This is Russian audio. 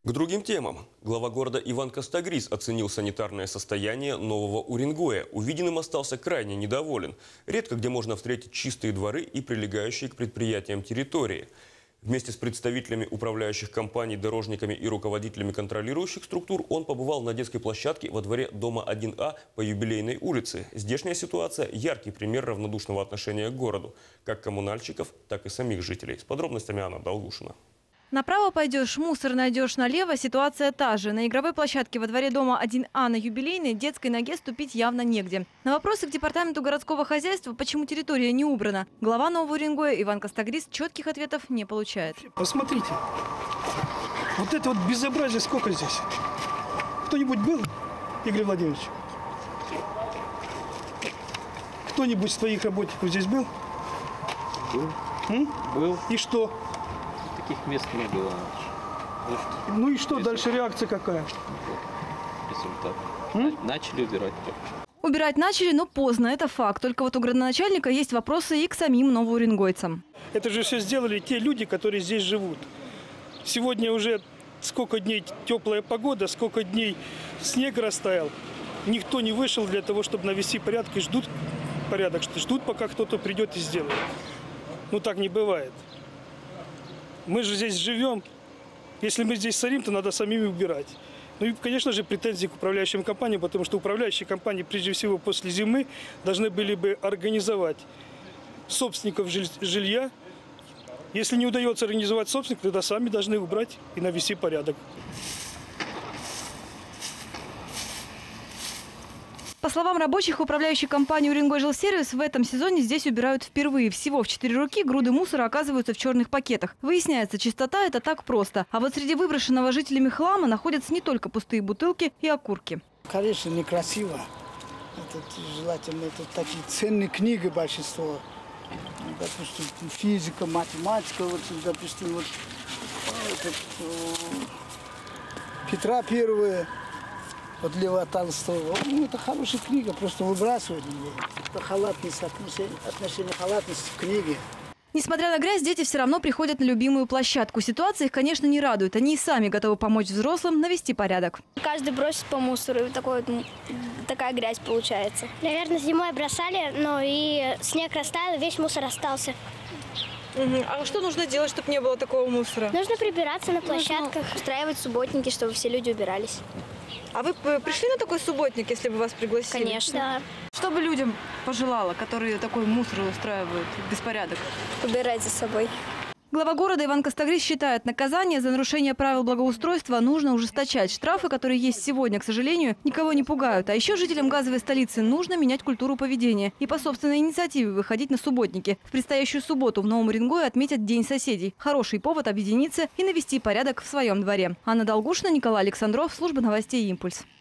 К другим темам. Глава города Иван Костогриз оценил санитарное состояние Нового Уренгоя. Увиденным остался крайне недоволен. Редко где можно встретить чистые дворы и прилегающие к предприятиям территории. Вместе с представителями управляющих компаний, дорожниками и руководителями контролирующих структур он побывал на детской площадке во дворе дома 1А по Юбилейной улице. Здешняя ситуация – яркий пример равнодушного отношения к городу. Как коммунальщиков, так и самих жителей. С подробностями Анна Долгушина. Направо пойдешь, мусор найдешь, налево ситуация та же. На игровой площадке во дворе дома 1А на Юбилейной детской ноге ступить явно негде. На вопросы к департаменту городского хозяйства, почему территория не убрана, глава Нового Уренгоя Иван Костогриз четких ответов не получает. Посмотрите, вот это вот безобразие сколько здесь. Кто-нибудь был, Игорь Владимирович? Кто-нибудь из твоих работников здесь был? Был. Был. И что? Таких мест не было. Ну и что, дальше реакция какая? Результат. Начали убирать. Убирать начали, но поздно, это факт. Только вот у градоначальника есть вопросы и к самим новоуренгойцам. Это же все сделали те люди, которые здесь живут. Сегодня уже сколько дней теплая погода, сколько дней снег растаял. Никто не вышел для того, чтобы навести порядок, и ждут порядок, ждут, пока кто-то придет и сделает. Ну так не бывает. Мы же здесь живем. Если мы здесь сорим, то надо самими убирать. Ну и, конечно же, претензии к управляющим компаниям, потому что управляющие компании, прежде всего, после зимы должны были бы организовать собственников жилья. Если не удается организовать собственников, тогда сами должны убрать и навести порядок. По словам рабочих, управляющей компании «Уренгой жилсервис» в этом сезоне здесь убирают впервые. Всего в 4 руки груды мусора оказываются в черных пакетах. Выясняется, чистота – это так просто. А вот среди выброшенного жителями хлама находятся не только пустые бутылки и окурки. Конечно, некрасиво. Это желательно, это такие ценные книги большинство. Допустим, физика, математика, вот, допустим, вот, Петра Первого. Вот Льва Толстого. Ну, это хорошая книга, просто выбрасывать ее. Это халатность, отношение халатности к книге. Несмотря на грязь, дети все равно приходят на любимую площадку. Ситуация их, конечно, не радует. Они и сами готовы помочь взрослым навести порядок. Каждый бросит по мусору, и такая грязь получается. Наверное, зимой бросали, но и снег растаял, весь мусор остался. А что нужно делать, чтобы не было такого мусора? Нужно прибираться на площадках. Устраивать субботники, чтобы все люди убирались. А вы пришли на такой субботник, если бы вас пригласили? Конечно. Да. Что бы людям пожелала, которые такой мусор устраивают, беспорядок? Убирать за собой. Глава города Иван Костогриз считает, наказание за нарушение правил благоустройства нужно ужесточать. Штрафы, которые есть сегодня, к сожалению, никого не пугают. А еще жителям газовой столицы нужно менять культуру поведения и по собственной инициативе выходить на субботники. В предстоящую субботу в Новом Уренгое отметят День соседей. Хороший повод объединиться и навести порядок в своем дворе. Анна Долгушина, Николай Александров, служба новостей «Импульс».